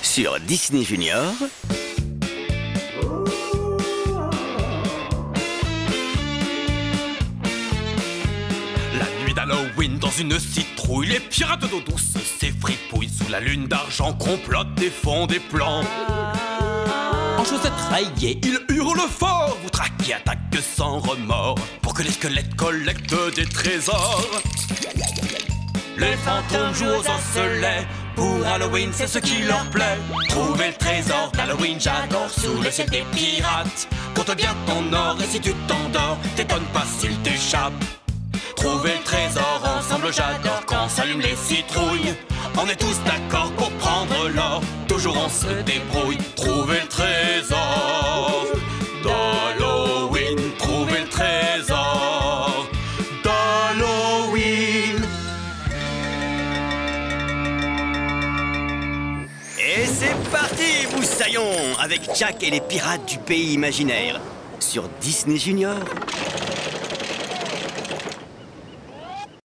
sur Disney Junior. La nuit d'Halloween dans une citrouille, les pirates d'eau douce s'effripouillent sous la lune d'argent, complotent et font des plans. En chaussettes rayées, ils hurlent fort, vous traquez, attaquent sans remords, pour que les squelettes collectent des trésors. Les fantômes jouent aux osselets, pour Halloween c'est ce qui leur plaît. Trouver le trésor d'Halloween, j'adore, sous le ciel des pirates. Compte bien ton or et si tu t'endors, t'étonnes pas s'il t'échappe. Trouver le trésor ensemble, j'adore, quand s'allument les citrouilles. On est tous d'accord pour prendre l'or, toujours on se débrouille. Trouver le trésor d'Halloween, trouver le trésor d'Halloween. Et c'est parti, Moussaillon, avec Jack et les pirates du pays imaginaire, sur Disney Junior.